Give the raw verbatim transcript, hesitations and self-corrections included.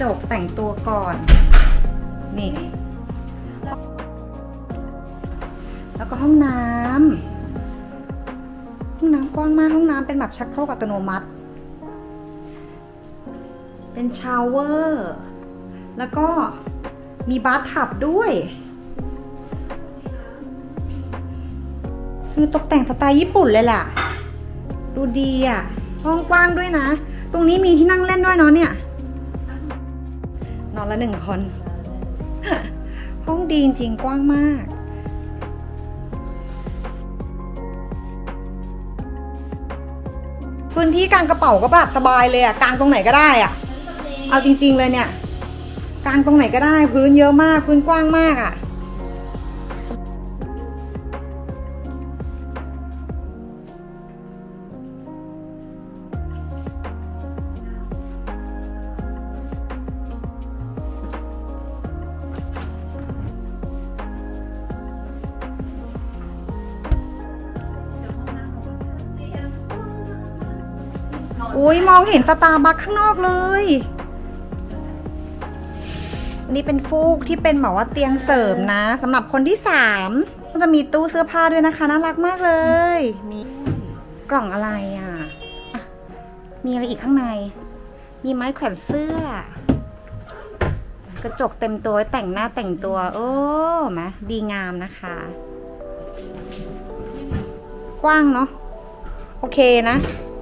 จกแต่งตัวก่อนนี่แล้วก็ห้องน้ำห้องน้ำกว้างมากห้องน้ำเป็นแบบชักโครกอัตโนมัติเป็นชาวเวอร์แล้วก็มีบาร์ทับด้วยคือตกแต่งสไตล์ญี่ปุ่นเลยแหละดูดีอ่ะห้องกว้างด้วยนะตรงนี้มีที่นั่งเล่นด้วยเนาะเนี่ยนอนละหนึ่งคนห้องดีจริงๆกว้างมากพื้นที่กางกระเป๋าก็แบบสบายเลยอ่ะกางตรงไหนก็ได้อ่ะเอาจริงๆเลยเนี่ยกางตรงไหนก็ได้พื้นเยอะมากพื้นกว้างมากอ่ะอุ้ยมองเห็นสตาร์บัคข้างนอกเลยนี่เป็นฟูกที่เป็นแบบว่าเตียงเสริมนะสำหรับคนที่สามจะมีตู้เสื้อผ้าด้วยนะคะน่ารักมากเลยนี่กล่องอะไรอ่ะมีอะไรอีกข้างในมีไม้แขวนเสื้อกระจกเต็มตัวแต่งหน้าแต่งตัวโอ้ไหมดีงามนะคะกว้างเนาะโอเคนะ